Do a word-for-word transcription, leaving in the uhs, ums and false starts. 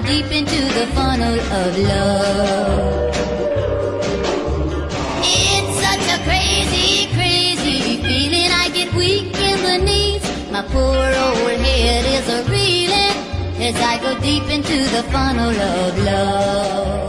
deep into the funnel of love. It's such a crazy, crazy feeling. I get weak in the knees. My poor old head is a reeling as I go deep into the funnel of love.